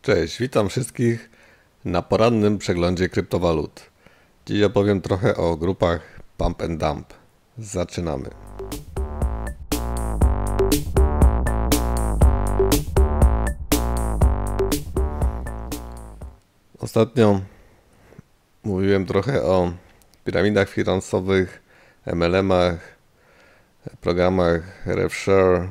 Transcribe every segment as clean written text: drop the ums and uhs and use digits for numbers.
Cześć, witam wszystkich na porannym przeglądzie kryptowalut. Dziś opowiem trochę o grupach Pump and Dump. Zaczynamy. Ostatnio mówiłem trochę o piramidach finansowych, MLM-ach, programach RefShare.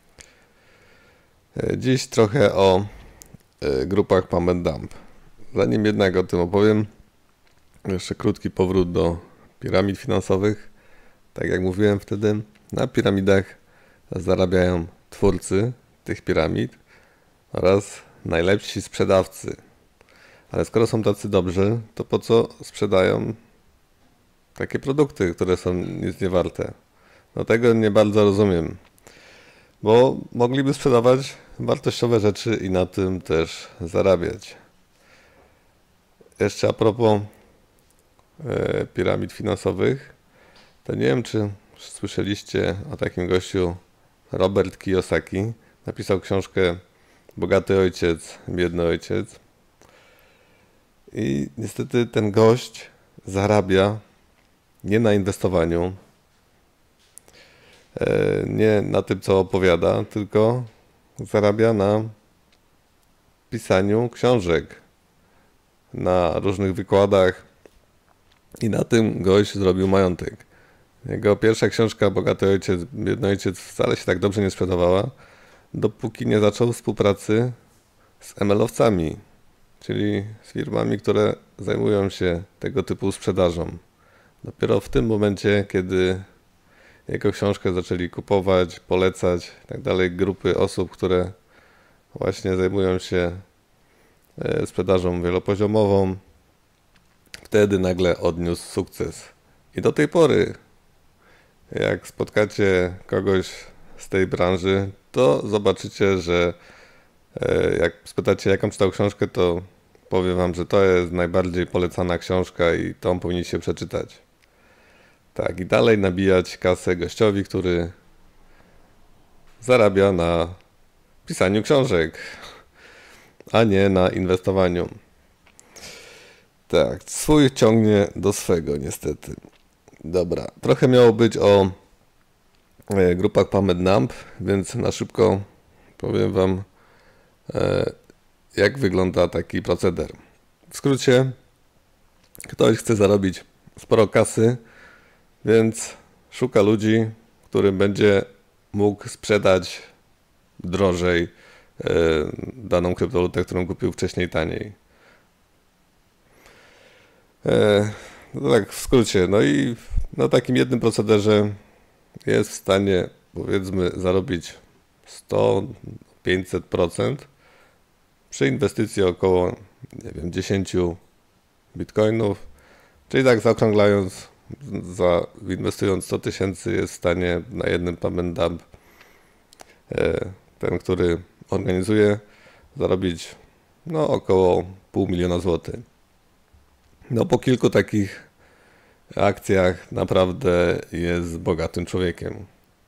Dziś trochę o grupach Pump and Dump. Zanim jednak o tym opowiem, jeszcze krótki powrót do piramid finansowych. Tak jak mówiłem wtedy, na piramidach zarabiają twórcy tych piramid oraz najlepsi sprzedawcy. Ale skoro są tacy dobrzy, to po co sprzedają takie produkty, które są nic nie warte? No tego nie bardzo rozumiem, bo mogliby sprzedawać wartościowe rzeczy i na tym też zarabiać. Jeszcze a propos piramid finansowych, to nie wiem, czy słyszeliście o takim gościu, Robert Kiyosaki. Napisał książkę Bogaty ojciec, biedny ojciec. I niestety ten gość zarabia nie na inwestowaniu, nie na tym, co opowiada, tylko zarabia na pisaniu książek, na różnych wykładach i na tym gość zrobił majątek. Jego pierwsza książka Bogaty ojciec, biedny ojciec wcale się tak dobrze nie sprzedawała, dopóki nie zaczął współpracy z ML-owcami, czyli z firmami, które zajmują się tego typu sprzedażą. Dopiero w tym momencie, kiedy jego książkę zaczęli kupować, polecać i tak dalej, grupy osób, które właśnie zajmują się sprzedażą wielopoziomową, wtedy nagle odniósł sukces. I do tej pory, jak spotkacie kogoś z tej branży, to zobaczycie, że jak spytacie, jaką czytał książkę, to powiem wam, że to jest najbardziej polecana książka i tą powinniście przeczytać. Tak, i dalej nabijać kasę gościowi, który zarabia na pisaniu książek, a nie na inwestowaniu. Tak, swój ciągnie do swego niestety. Dobra, trochę miało być o grupach Pump and Dump, więc na szybko powiem wam, jak wygląda taki proceder. W skrócie, ktoś chce zarobić sporo kasy, więc szuka ludzi, którym będzie mógł sprzedać drożej daną kryptowalutę, którą kupił wcześniej taniej. No tak w skrócie. No i na takim jednym procederze jest w stanie, powiedzmy, zarobić 100-500% przy inwestycji około, nie wiem, 10 bitcoinów, czyli tak zaokrąglając, inwestując 100 tysięcy jest w stanie na jednym Pump and Dump ten, który organizuje, zarobić no około $500 000. No po kilku takich akcjach naprawdę jest bogatym człowiekiem.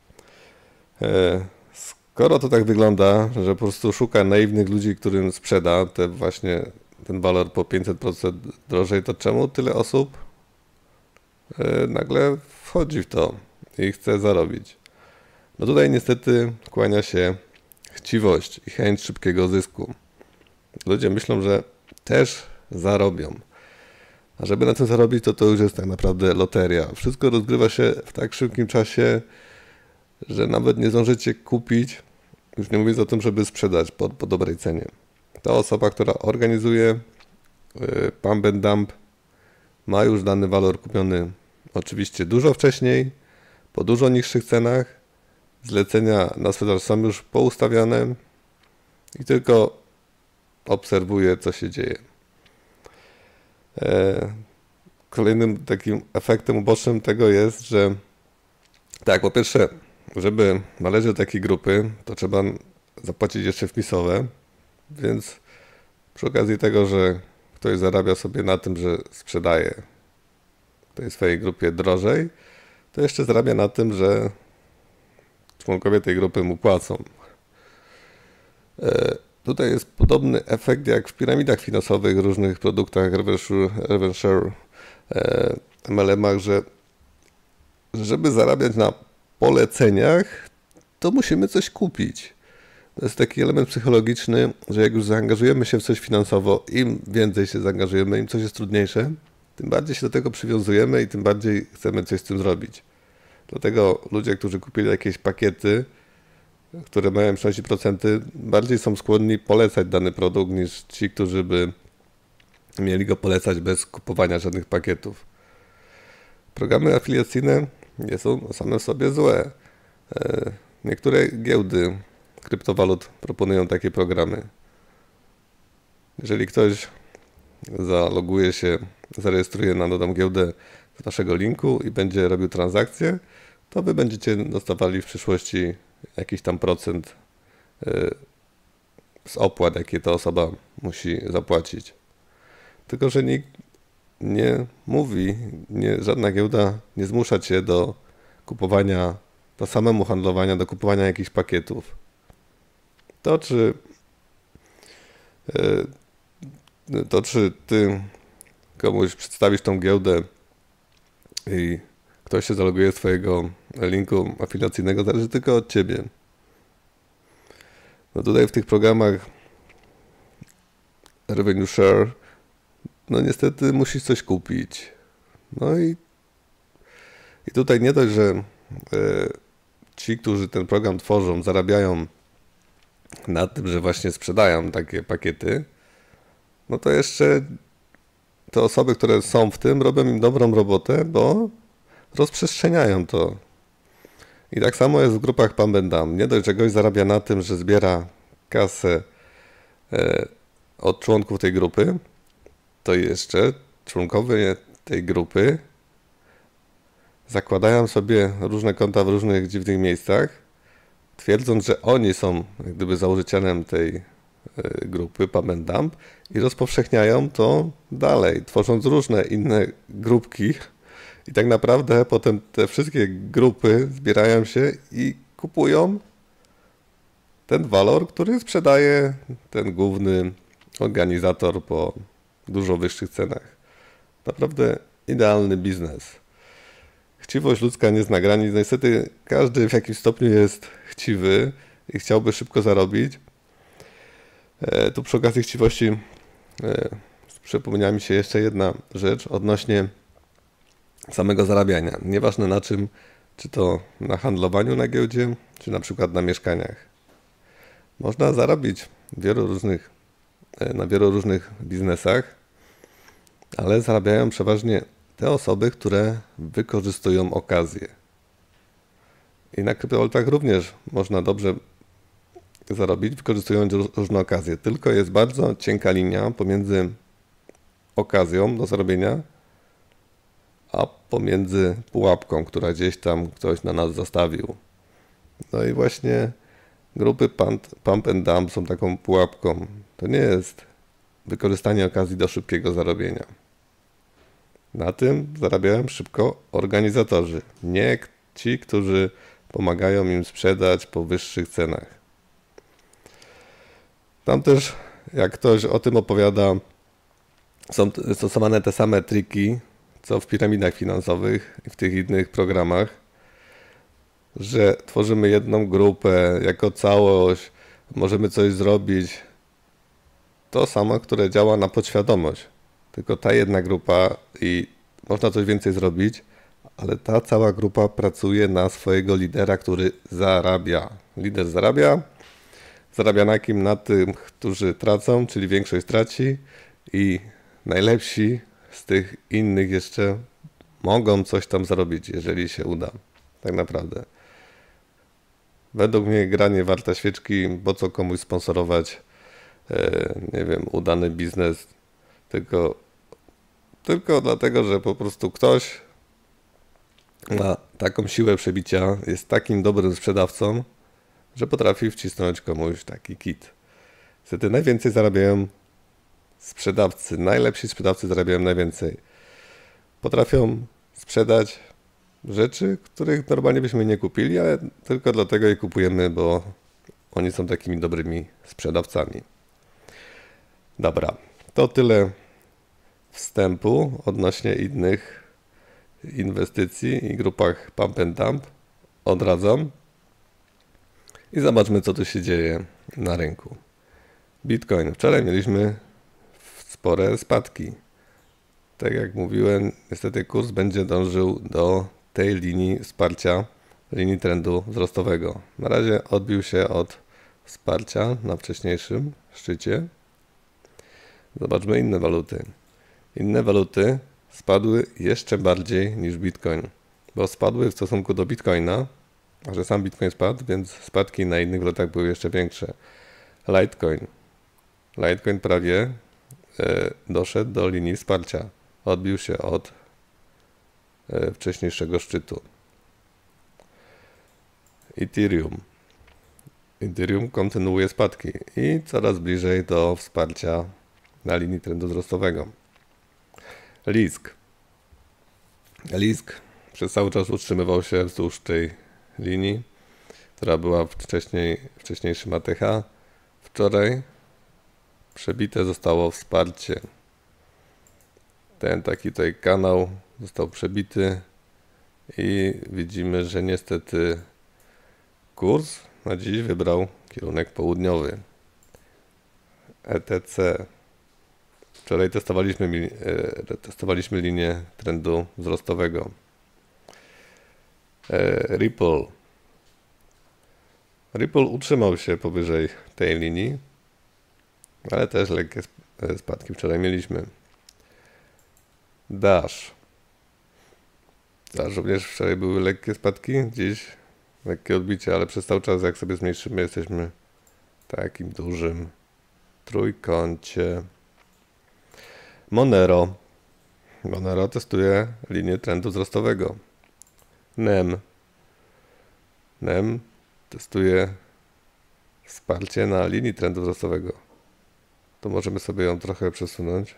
Skoro to tak wygląda, że po prostu szuka naiwnych ludzi, którym sprzeda ten walor po 500% drożej, to czemu tyle osób nagle wchodzi w to i chce zarobić? No tutaj niestety kłania się chciwość i chęć szybkiego zysku. Ludzie myślą, że też zarobią. A żeby na tym zarobić, to już jest tak naprawdę loteria. Wszystko rozgrywa się w tak szybkim czasie, że nawet nie zdążycie kupić, już nie mówiąc o tym, żeby sprzedać po dobrej cenie. Ta osoba, która organizuje Pump and Dump, ma już dany walor kupiony oczywiście dużo wcześniej, po dużo niższych cenach. Zlecenia na sprzedaż są już poustawiane i tylko obserwuje, co się dzieje. Kolejnym takim efektem ubocznym tego jest, że tak, po pierwsze, żeby należeć do takiej grupy, to trzeba zapłacić jeszcze wpisowe, więc przy okazji tego, że ktoś zarabia sobie na tym, że sprzedaje tej swojej grupie drożej, to jeszcze zarabia na tym, że członkowie tej grupy mu płacą. tutaj jest podobny efekt jak w piramidach finansowych, różnych produktach, reverse share, MLM-ach, że żeby zarabiać na poleceniach, to musimy coś kupić. To jest taki element psychologiczny, że jak już zaangażujemy się w coś finansowo, im więcej się zaangażujemy, im coś jest trudniejsze, tym bardziej się do tego przywiązujemy i tym bardziej chcemy coś z tym zrobić. Dlatego ludzie, którzy kupili jakieś pakiety, które mają przynosić procenty, bardziej są skłonni polecać dany produkt niż ci, którzy by mieli go polecać bez kupowania żadnych pakietów. Programy afiliacyjne nie są same w sobie złe. Niektóre giełdy kryptowalut proponują takie programy. Jeżeli ktoś zaloguje się, zarejestruje na daną giełdę z waszego linku i będzie robił transakcje, to wy będziecie dostawali w przyszłości jakiś tam procent z opłat, jakie ta osoba musi zapłacić. Tylko że nikt nie mówi, żadna giełda nie zmusza cię do kupowania, do samemu handlowania, do kupowania jakichś pakietów. To czy ty komuś przedstawisz tą giełdę i ktoś się zaloguje z twojego linku afiliacyjnego, zależy tylko od ciebie. No tutaj w tych programach Revenue Share, no niestety musisz coś kupić. No i tutaj nie dość, że ci, którzy ten program tworzą, zarabiają na tym, że właśnie sprzedają takie pakiety, no to jeszcze te osoby, które są w tym, robią im dobrą robotę, bo rozprzestrzeniają to. I tak samo jest w grupach Pump and Dump. Nie dość, że gość zarabia na tym, że zbiera kasę od członków tej grupy, to jeszcze członkowie tej grupy zakładają sobie różne konta w różnych dziwnych miejscach, twierdząc, że oni są jak gdyby założycielem tej grupy Pump and Dump i rozpowszechniają to dalej, tworząc różne inne grupki i tak naprawdę potem te wszystkie grupy zbierają się i kupują ten walor, który sprzedaje ten główny organizator po dużo wyższych cenach. Naprawdę idealny biznes. Chciwość ludzka nie zna granic. Niestety każdy w jakimś stopniu jest chciwy i chciałby szybko zarobić. Tu przy okazji chciwości przypomniała mi się jeszcze jedna rzecz odnośnie samego zarabiania. Nieważne na czym, czy to na handlowaniu na giełdzie, czy na przykład na mieszkaniach. Można zarobić na wielu różnych biznesach, ale zarabiają przeważnie te osoby, które wykorzystują okazję. I na kryptowalutach również można dobrze zarobić, wykorzystując różne okazje. Tylko jest bardzo cienka linia pomiędzy okazją do zarobienia, a pomiędzy pułapką, która gdzieś tam ktoś na nas zostawił. No i właśnie grupy Pump and Dump są taką pułapką. To nie jest wykorzystanie okazji do szybkiego zarobienia. Na tym zarabiają szybko organizatorzy, nie ci, którzy pomagają im sprzedać po wyższych cenach. Tam też, jak ktoś o tym opowiada, są stosowane te same triki, co w piramidach finansowych i w tych innych programach, że tworzymy jedną grupę jako całość, możemy coś zrobić. To samo, które działa na podświadomość. Tylko ta jedna grupa i można coś więcej zrobić, ale ta cała grupa pracuje na swojego lidera, który zarabia. Lider zarabia na kim? Na tym, którzy tracą, czyli większość traci i najlepsi z tych innych jeszcze mogą coś tam zarobić, jeżeli się uda. Tak naprawdę. Według mnie gra nie warta świeczki, bo co komuś sponsorować, nie wiem, udany biznes, tylko dlatego, że po prostu ktoś ma taką siłę przebicia, jest takim dobrym sprzedawcą, że potrafi wcisnąć komuś taki kit. Niestety najwięcej zarabiają sprzedawcy, najlepsi sprzedawcy zarabiają najwięcej. Potrafią sprzedać rzeczy, których normalnie byśmy nie kupili, ale tylko dlatego je kupujemy, bo oni są takimi dobrymi sprzedawcami. Dobra, to tyle wstępu odnośnie innych inwestycji i grupach Pump and Dump. Odradzam. I zobaczmy, co tu się dzieje na rynku. Bitcoin. Wczoraj mieliśmy spore spadki. Tak jak mówiłem, niestety kurs będzie dążył do tej linii wsparcia, linii trendu wzrostowego. Na razie odbił się od wsparcia na wcześniejszym szczycie. Zobaczmy inne waluty. Inne waluty spadły jeszcze bardziej niż Bitcoin, bo spadły w stosunku do Bitcoina, a że sam Bitcoin spadł, więc spadki na innych walutach były jeszcze większe. Litecoin. Litecoin prawie doszedł do linii wsparcia. Odbił się od wcześniejszego szczytu. Ethereum. Ethereum kontynuuje spadki i coraz bliżej do wsparcia na linii trendu wzrostowego. Lisk. Lisk przez cały czas utrzymywał się wzdłuż tej linii, która była wcześniejszym ATH. Wczoraj przebite zostało wsparcie. Ten taki tutaj kanał został przebity i widzimy, że niestety kurs na dziś wybrał kierunek południowy. ETC. Wczoraj testowaliśmy linię trendu wzrostowego. Ripple. Ripple utrzymał się powyżej tej linii, ale też lekkie spadki wczoraj mieliśmy. Dash. Dash również wczoraj były lekkie spadki, dziś lekkie odbicie, ale przez cały czas jak sobie zmniejszymy, jesteśmy w takim dużym trójkącie. Monero. Monero testuje linię trendu wzrostowego. NEM. NEM testuje wsparcie na linii trendu wzrostowego. To możemy sobie ją trochę przesunąć.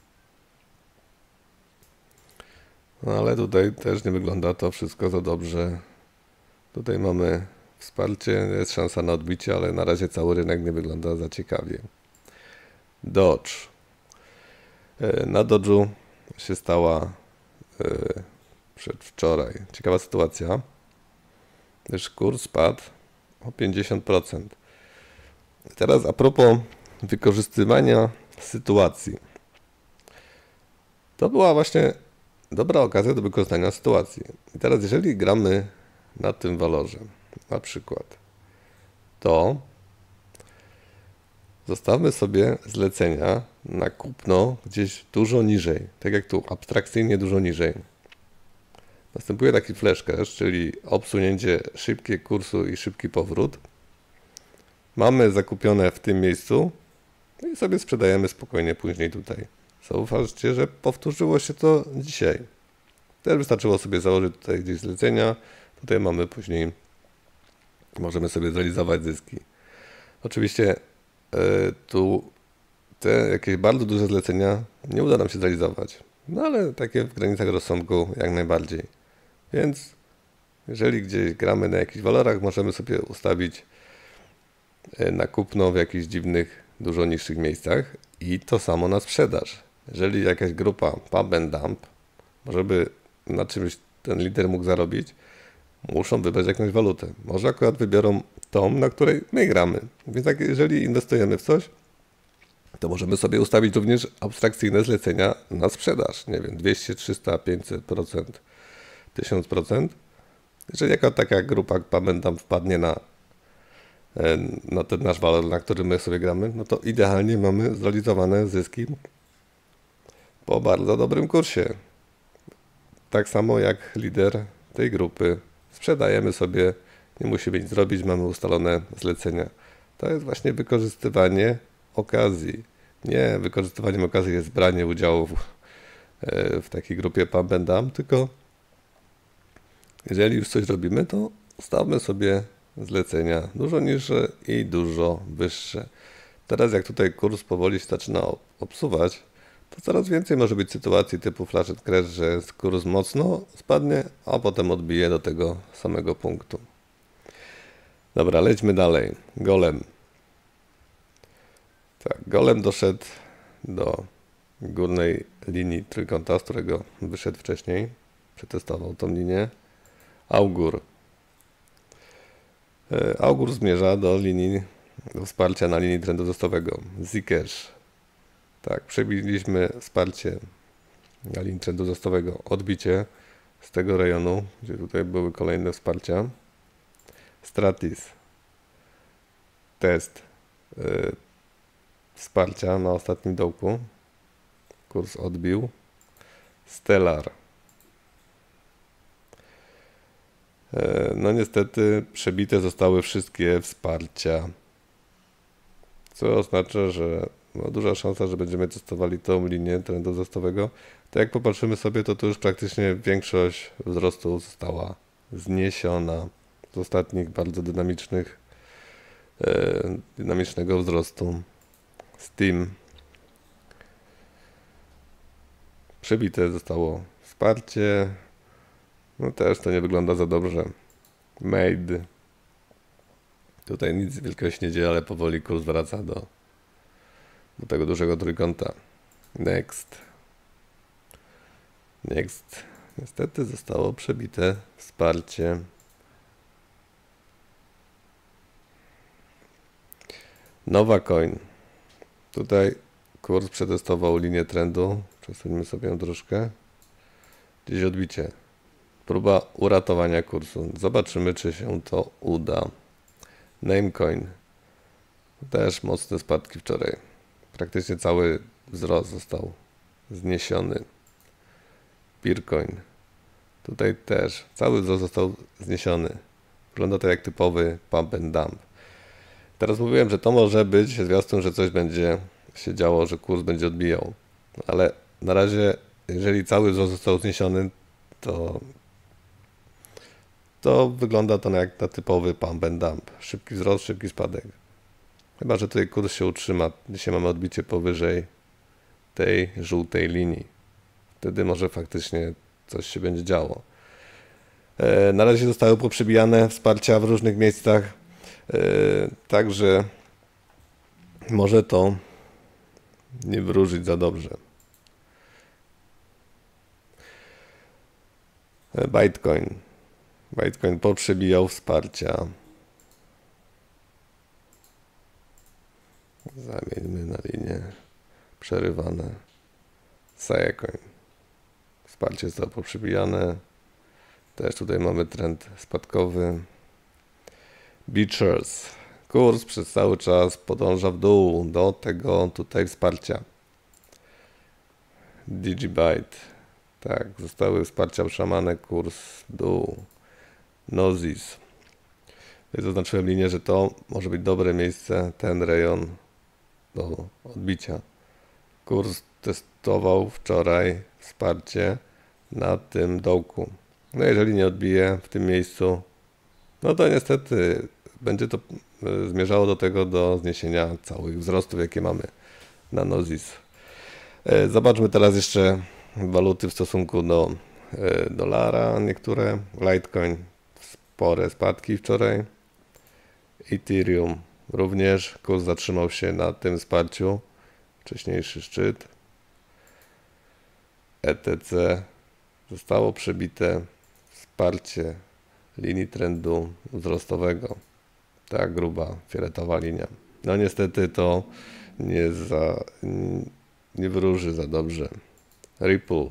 No ale tutaj też nie wygląda to wszystko za dobrze. Tutaj mamy wsparcie, jest szansa na odbicie, ale na razie cały rynek nie wygląda za ciekawie. Dodge. Na Dodge'u się stała przedwczoraj ciekawa sytuacja, gdyż kurs spadł o 50%. Teraz a propos wykorzystywania sytuacji. To była właśnie dobra okazja do wykorzystania sytuacji. I teraz jeżeli gramy na tym walorze, na przykład, to zostawmy sobie zlecenia na kupno gdzieś dużo niżej, tak jak tu, abstrakcyjnie dużo niżej. Następuje taki flash cash, czyli obsunięcie szybkie kursu i szybki powrót. Mamy zakupione w tym miejscu i sobie sprzedajemy spokojnie później tutaj. Zauważcie, że powtórzyło się to dzisiaj. Też wystarczyło sobie założyć tutaj gdzieś zlecenia. Tutaj mamy później, możemy sobie zrealizować zyski. Oczywiście tu te jakieś bardzo duże zlecenia nie uda nam się zrealizować. No ale takie w granicach rozsądku jak najbardziej. Więc jeżeli gdzieś gramy na jakichś walorach, możemy sobie ustawić na kupno w jakichś dziwnych, dużo niższych miejscach i to samo na sprzedaż. Jeżeli jakaś grupa Pump and Dump, żeby na czymś ten lider mógł zarobić, muszą wybrać jakąś walutę. Może akurat wybiorą tą, na której my gramy. Więc jeżeli inwestujemy w coś, to możemy sobie ustawić również abstrakcyjne zlecenia na sprzedaż. Nie wiem, 200, 300, 500%, 1000%. Jeżeli jaka taka grupa Pump and Dump wpadnie na ten nasz walor, na którym my sobie gramy, no to idealnie mamy zrealizowane zyski po bardzo dobrym kursie. Tak samo jak lider tej grupy. Sprzedajemy sobie, nie musimy nic zrobić, mamy ustalone zlecenia. To jest właśnie wykorzystywanie okazji. Nie wykorzystywaniem okazji jest branie udziału w takiej grupie Pump and Dump, tylko jeżeli już coś robimy, to ustawmy sobie zlecenia dużo niższe i dużo wyższe. Teraz jak tutaj kurs powoli się zaczyna obsuwać, to coraz więcej może być sytuacji typu flash and crash, że kurs mocno spadnie, a potem odbije do tego samego punktu. Dobra, lećmy dalej. Golem. Tak, Golem doszedł do górnej linii trójkąta, z którego wyszedł wcześniej, przetestował tą linię. Augur. Augur zmierza do wsparcia na linii trendu wzrostowego. Zcash. Tak, przebiliśmy wsparcie na linii trendu wzrostowego. Odbicie z tego rejonu, gdzie tutaj były kolejne wsparcia. Stratis. Test wsparcia na ostatnim dołku. Kurs odbił. Stellar. No niestety przebite zostały wszystkie wsparcia, co oznacza, że duża szansa, że będziemy testowali tą linię trendu wzrostowego. To jak popatrzymy sobie, to już praktycznie większość wzrostu została zniesiona z ostatnich bardzo dynamicznego wzrostu. Steam. Przebite zostało wsparcie. No też to nie wygląda za dobrze. Made. Tutaj nic wielkiego się nie dzieje, ale powoli kurs wraca do tego dużego trójkąta. Next. Niestety zostało przebite wsparcie. Novacoin. Tutaj kurs przetestował linię trendu. Przesuńmy sobie ją troszkę. Gdzieś odbicie. Próba uratowania kursu. Zobaczymy, czy się to uda. Namecoin. Też mocne spadki wczoraj. Praktycznie cały wzrost został zniesiony. Peercoin. Tutaj też cały wzrost został zniesiony. Wygląda to jak typowy pump and dump. Teraz mówiłem, że to może być zwiastun, że coś będzie się działo, że kurs będzie odbijał. Ale na razie, jeżeli cały wzrost został zniesiony, to wygląda to jak na typowy pump and dump. Szybki wzrost, szybki spadek. Chyba że tutaj kurs się utrzyma. Dzisiaj mamy odbicie powyżej tej żółtej linii. Wtedy może faktycznie coś się będzie działo. Na razie zostały poprzebijane wsparcia w różnych miejscach. Także może to nie wróżyć za dobrze. Bitcoin poprzebijał wsparcia. Zamieńmy na linię przerywane. Sayacoin. Wsparcie zostało poprzebijane. Też tutaj mamy trend spadkowy. Beachers. Kurs przez cały czas podąża w dół do tego tutaj wsparcia. Digibyte. Tak, zostały wsparcia utrzymane, kurs w dół. Nozis. Zaznaczyłem linię, że to może być dobre miejsce, ten rejon do odbicia. Kurs testował wczoraj wsparcie na tym dołku. No jeżeli nie odbije w tym miejscu, no to niestety będzie to zmierzało do zniesienia całych wzrostów, jakie mamy na Nozis. Zobaczmy teraz jeszcze waluty w stosunku do dolara. Niektóre. Litecoin spore spadki wczoraj. Ethereum również. Kurs zatrzymał się na tym wsparciu. Wcześniejszy szczyt. ETC zostało przebite wsparcie linii trendu wzrostowego. Ta gruba fioletowa linia. No niestety to nie wróży za dobrze. Ripple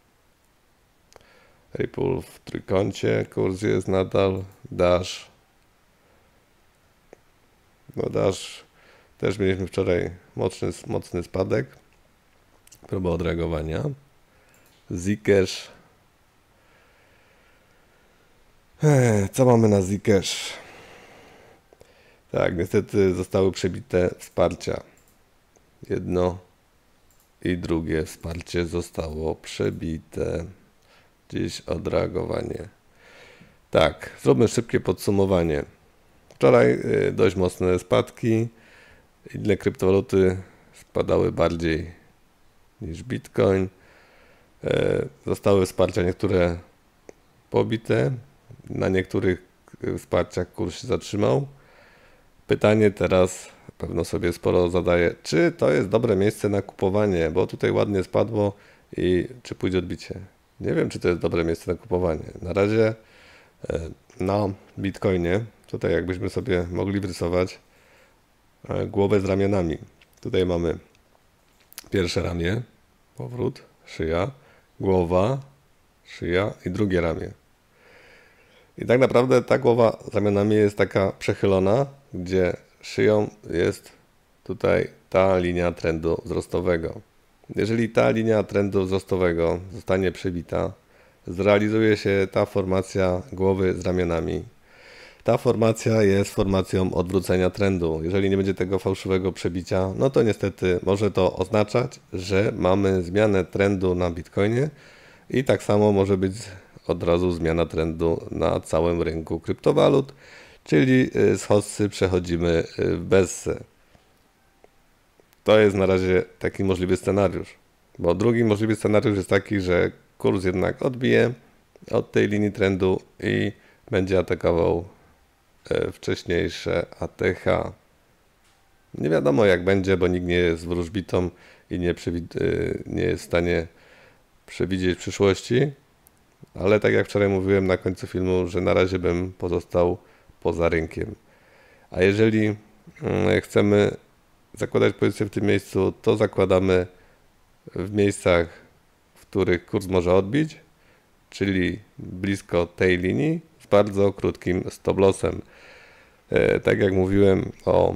w trójkącie, kurs jest nadal. Dash. No Dash też mieliśmy wczoraj mocny spadek. Próba odreagowania. Zcash. Co mamy na Zcash? Tak, niestety zostały przebite wsparcia. Jedno i drugie wsparcie zostało przebite. Dziś odreagowanie. Tak, zróbmy szybkie podsumowanie. Wczoraj dość mocne spadki. Inne kryptowaluty spadały bardziej niż Bitcoin. Zostały wsparcia niektóre pobite. Na niektórych wsparciach kurs się zatrzymał. Pytanie teraz pewno sobie sporo zadaje, czy to jest dobre miejsce na kupowanie, bo tutaj ładnie spadło i czy pójdzie odbicie. Nie wiem, czy to jest dobre miejsce na kupowanie. Na razie na Bitcoinie, tutaj jakbyśmy sobie mogli wrysować głowę z ramionami. Tutaj mamy pierwsze ramię, powrót, szyja, głowa, szyja i drugie ramię. I tak naprawdę ta głowa z ramionami jest taka przechylona, gdzie szyją jest tutaj ta linia trendu wzrostowego. Jeżeli ta linia trendu wzrostowego zostanie przebita, zrealizuje się ta formacja głowy z ramionami. Ta formacja jest formacją odwrócenia trendu. Jeżeli nie będzie tego fałszywego przebicia, no to niestety może to oznaczać, że mamy zmianę trendu na Bitcoinie i tak samo może być od razu zmiana trendu na całym rynku kryptowalut, czyli z hossy przechodzimy w bessę. To jest na razie taki możliwy scenariusz, bo drugi możliwy scenariusz jest taki, że kurs jednak odbije od tej linii trendu i będzie atakował wcześniejsze ATH. Nie wiadomo jak będzie, bo nikt nie jest wróżbitą i nie jest w stanie przewidzieć przyszłości, ale tak jak wczoraj mówiłem na końcu filmu, że na razie bym pozostał poza rynkiem. A jeżeli chcemy zakładać pozycję w tym miejscu, to zakładamy w miejscach, w których kurs może odbić, czyli blisko tej linii z bardzo krótkim stop lossem. Tak jak mówiłem o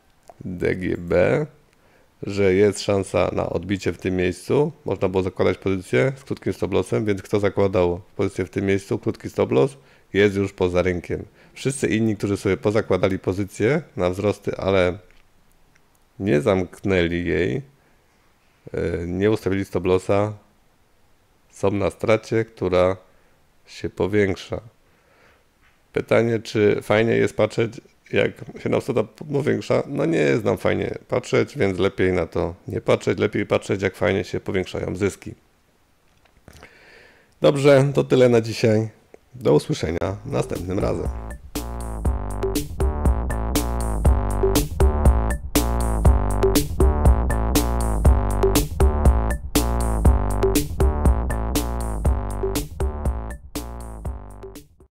DGB, że jest szansa na odbicie w tym miejscu, można było zakładać pozycję z krótkim stop lossem, więc kto zakładał pozycję w tym miejscu, krótki stop loss, jest już poza rynkiem. Wszyscy inni, którzy sobie pozakładali pozycję na wzrosty, ale nie zamknęli jej, nie ustawili stop lossa, są na stracie, która się powiększa. Pytanie, czy fajnie jest patrzeć, jak się nam strata powiększa? No nie jest nam fajnie patrzeć, więc lepiej na to nie patrzeć, lepiej patrzeć, jak fajnie się powiększają zyski. Dobrze, to tyle na dzisiaj. Do usłyszenia następnym razem.